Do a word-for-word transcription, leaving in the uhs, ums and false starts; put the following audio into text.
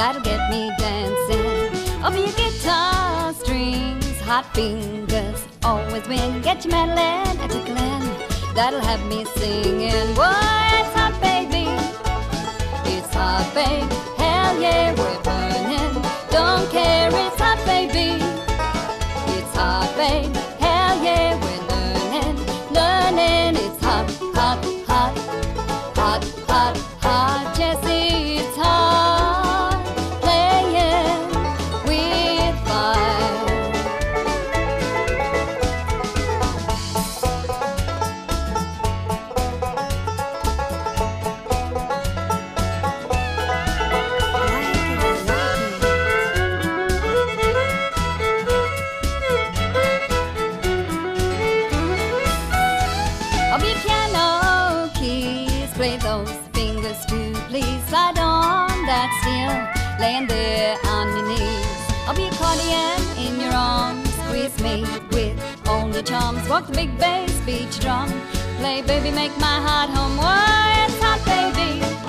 that'll get me dancing. Over your guitar strings, hot fingers always win. Get your mandolin and tickling, that'll have me singing. Why, it's hot, baby, it's hot, baby. Hell yeah, we're burning, don't care, it's hot, baby, it's hot, baby. Hell yeah, we're learning, learning. It's hot, hot, hot, hot, hot, hot. Jesse, it's hot, playing with fire. Of your piano keys, play those fingers too, please. Slide on that steel, laying there on your knees. Of your accordion in your arms, squeeze me with all your charms. Walk the big bass, beat your drum, play baby, make my heart hum. Why, it's hot, baby,